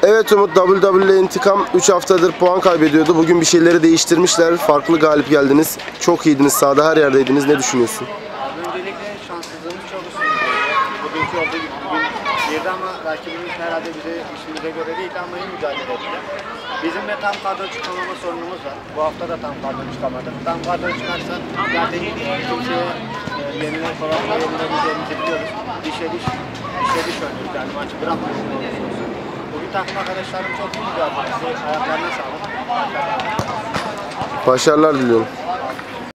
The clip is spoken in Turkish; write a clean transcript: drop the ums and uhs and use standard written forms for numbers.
Evet Umut, WWE İntikam 3 haftadır puan kaybediyordu. Bugün bir şeyleri değiştirmişler. Farklı galip geldiniz. Çok iyiydiniz. Sahada her yerdeydiniz. Ne düşünüyorsun? Öncelikle şanssızlığımız çok üstündü. Bugünkü olduğu gibi bugün girdi ama rakibimiz herhalde bize işimize göre değil ama iyi mücadele etti. Bizim de tam kadro çıkamama sorunumuz var. Bu hafta da tam kadro çıkamadık. Tam kadro çıkarsa zaten kimseye yenilebileceğimizi biliyoruz. Dişe diş oynuyoruz yani maçı bırakmıyoruz. Bugün takım arkadaşlarım çok iyi mücadele etti. Ayaklarına sağlık. Başarılar diliyorum.